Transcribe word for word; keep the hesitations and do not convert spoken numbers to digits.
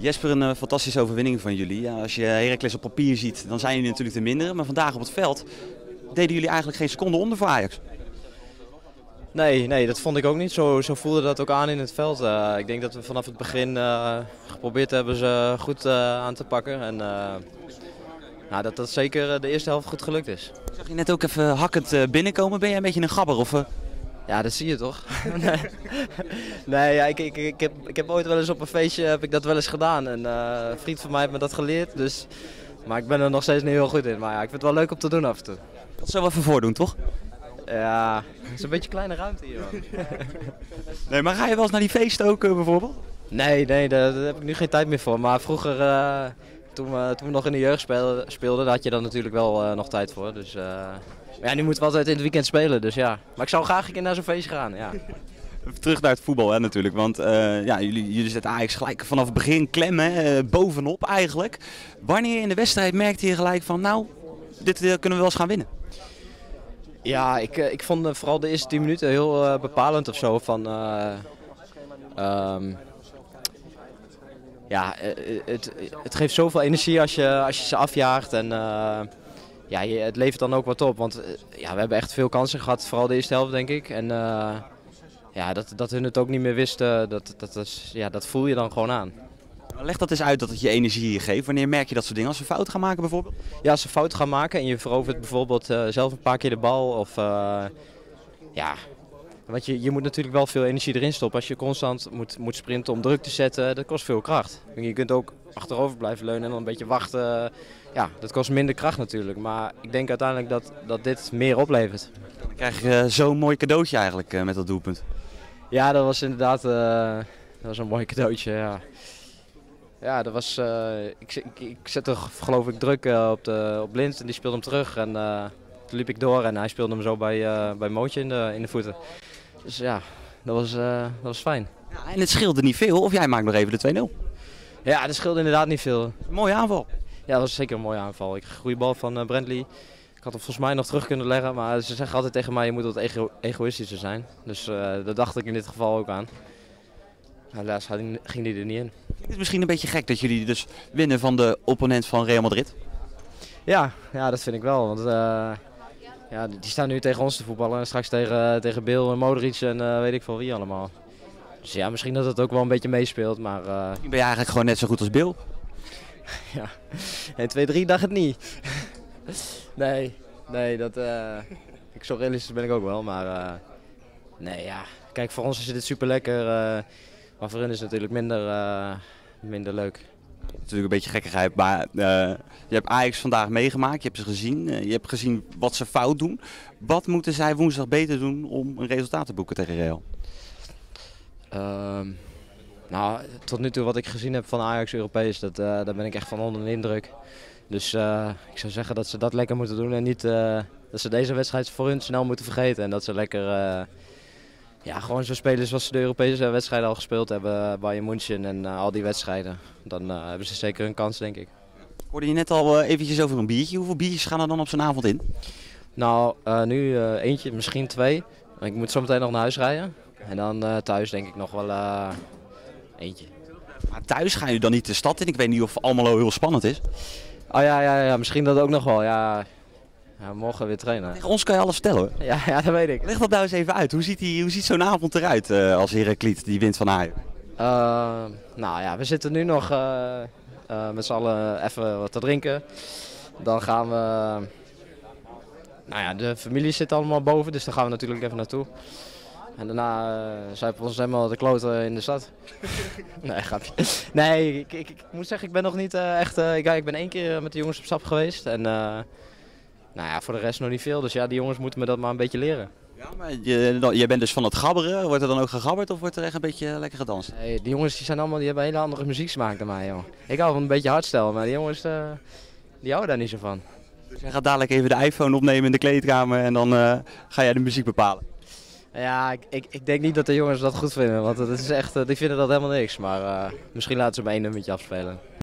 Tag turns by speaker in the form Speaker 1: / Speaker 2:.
Speaker 1: Jesper, een uh, fantastische overwinning van jullie. Ja, als je Heracles op papier ziet, dan zijn jullie natuurlijk de mindere. Maar vandaag op het veld deden jullie eigenlijk geen seconde onder voor Ajax.
Speaker 2: Nee, nee, dat vond ik ook niet. Zo, zo voelde dat ook aan in het veld. Uh, ik denk dat we vanaf het begin uh, geprobeerd hebben ze goed uh, aan te pakken. En uh, nou, dat dat zeker de eerste helft goed gelukt is.
Speaker 1: Ik zag je net ook even hakkend uh, binnenkomen. Ben jij een beetje een gabber? Of, uh...
Speaker 2: Ja, dat zie je toch? nee, nee ja, ik, ik, ik, heb, ik heb ooit wel eens op een feestje heb ik dat wel eens gedaan. En uh, een vriend van mij heeft me dat geleerd. Dus... Maar ik ben er nog steeds niet heel goed in. Maar ja, ik vind het wel leuk om te doen af en toe.
Speaker 1: Dat zou wel even voordoen, toch?
Speaker 2: Ja, het is een beetje kleine ruimte hier.
Speaker 1: Nee, maar ga je wel eens naar die feesten ook uh, bijvoorbeeld?
Speaker 2: Nee, nee, daar, daar heb ik nu geen tijd meer voor. Maar vroeger, uh, toen, we, toen we nog in de jeugd speelden, speelden daar had je dan natuurlijk wel uh, nog tijd voor. Dus, uh, maar ja, nu moeten we altijd in het weekend spelen, dus ja. Maar ik zou graag een keer naar zo'n feestje gaan, ja.
Speaker 1: Even terug naar het voetbal hè, natuurlijk, want uh, ja, jullie, jullie zetten Ajax gelijk vanaf het begin klem, hè, uh, bovenop eigenlijk. Wanneer in de wedstrijd merkte je gelijk van, nou, dit uh, kunnen we wel eens gaan winnen?
Speaker 2: Ja, ik, ik vond uh, vooral de eerste tien minuten heel uh, bepalend of zo. Van, uh, um, ja, het, het geeft zoveel energie als je, als je ze afjaagt en uh, ja, je, het levert dan ook wat op. Want uh, ja, we hebben echt veel kansen gehad, vooral de eerste helft denk ik. En uh, ja, dat, dat hun het ook niet meer wisten, dat, dat, is, ja, dat voel je dan gewoon aan.
Speaker 1: Leg dat eens uit dat het je energie geeft. Wanneer merk je dat soort dingen? Als ze fout gaan maken bijvoorbeeld?
Speaker 2: Ja, als ze fout gaan maken en je verovert bijvoorbeeld uh, zelf een paar keer de bal. Of, uh, ja, want je, je moet natuurlijk wel veel energie erin stoppen. Als je constant moet, moet sprinten om druk te zetten, dat kost veel kracht. En je kunt ook achterover blijven leunen en dan een beetje wachten. Ja, dat kost minder kracht natuurlijk. Maar ik denk uiteindelijk dat, dat dit meer oplevert.
Speaker 1: Dan krijg je uh, zo'n mooi cadeautje eigenlijk uh, met dat doelpunt.
Speaker 2: Ja, dat was inderdaad uh, dat was een mooi cadeautje, ja. Ja, dat was, uh, ik, ik, ik zette geloof ik druk uh, op, de, op Blind en die speelde hem terug. En uh, toen liep ik door en hij speelde hem zo bij, uh, bij Mootje in de, in de voeten. Dus ja, dat was, uh, dat was fijn.
Speaker 1: Ja, en het scheelde niet veel, of jij maakt nog even de twee nul?
Speaker 2: Ja, dat scheelde inderdaad niet veel.
Speaker 1: Een mooie aanval.
Speaker 2: Ja, dat was zeker een mooie aanval. Ik kreeg een goede bal van uh, Brentley. Ik had hem volgens mij nog terug kunnen leggen, maar ze zeggen altijd tegen mij je moet wat ego egoïstischer zijn. Dus uh, dat dacht ik in dit geval ook aan. Helaas ging die er niet in.
Speaker 1: Het is misschien een beetje gek dat jullie dus winnen van de opponent van Real Madrid.
Speaker 2: Ja, ja dat vind ik wel. Want uh, ja, die staan nu tegen ons te voetballen en straks tegen, tegen Bill en Modric en uh, weet ik veel wie allemaal. Dus ja, misschien dat het ook wel een beetje meespeelt, maar... Uh...
Speaker 1: Ben je eigenlijk gewoon net zo goed als Bill?
Speaker 2: Ja, één, twee, drie dacht het niet. nee, nee, dat... Uh... Ik, zo realistisch ben ik ook wel, maar... Uh... Nee, ja. Kijk, voor ons is dit super lekker. Uh... Maar voor hen is het natuurlijk minder, uh, minder leuk.
Speaker 1: Natuurlijk een beetje gekkigheid, maar uh, je hebt Ajax vandaag meegemaakt, je hebt ze gezien. Uh, je hebt gezien wat ze fout doen. Wat moeten zij woensdag beter doen om een resultaat te boeken tegen Real?
Speaker 2: Uh, nou, tot nu toe wat ik gezien heb van Ajax Europees, dat, uh, daar ben ik echt van onder de indruk. Dus uh, ik zou zeggen dat ze dat lekker moeten doen en niet uh, dat ze deze wedstrijd voor hun snel moeten vergeten. En dat ze lekker... Uh, Ja, gewoon zo spelen zoals ze de Europese wedstrijden al gespeeld hebben, Bayern München en uh, al die wedstrijden. Dan uh, hebben ze zeker een kans, denk ik.
Speaker 1: Ik hoorde je net al uh, eventjes over een biertje. Hoeveel biertjes gaan er dan op zo'n avond in?
Speaker 2: Nou, uh, nu uh, eentje, misschien twee. Ik moet zo meteen nog naar huis rijden. En dan uh, thuis denk ik nog wel uh, eentje.
Speaker 1: Maar thuis gaan jullie dan niet de stad in? Ik weet niet of Almelo heel spannend is.
Speaker 2: Oh ja, ja, ja, misschien dat ook nog wel. Ja. Ja, morgen weer trainen.
Speaker 1: Tegen ons kan je alles vertellen hoor.
Speaker 2: Ja, ja, dat weet ik.
Speaker 1: Leg dat nou eens even uit. Hoe ziet, die, hoe ziet zo'n avond eruit uh, als Heracles die wint van Ajax?
Speaker 2: Uh, nou ja, we zitten nu nog uh, uh, met z'n allen even wat te drinken. Dan gaan we... Nou ja, de familie zit allemaal boven, dus daar gaan we natuurlijk even naartoe. En daarna uh, zuipen we ons helemaal de kloten in de stad. Nee, grapje. Nee, ik, ik, ik moet zeggen, ik ben nog niet uh, echt... Uh, ik, ik ben één keer met de jongens op stap geweest. En, uh, nou ja, voor de rest nog niet veel. Dus ja, die jongens moeten me dat maar een beetje leren.
Speaker 1: Ja, maar je, jij bent dus van het gabberen. Wordt er dan ook gegabberd of wordt er echt een beetje lekker gedanst?
Speaker 2: Nee, die jongens die zijn allemaal, die hebben een hele andere muzieksmaak dan mij, joh. Ik hou van een beetje hardstyle, maar die jongens uh, die houden daar niet zo van.
Speaker 1: Dus jij gaat dadelijk even de iPhone opnemen in de kleedkamer en dan uh, ga jij de muziek bepalen?
Speaker 2: Ja, ik, ik, ik denk niet dat de jongens dat goed vinden, want het is echt, die vinden dat helemaal niks. Maar uh, misschien laten ze me één nummertje afspelen.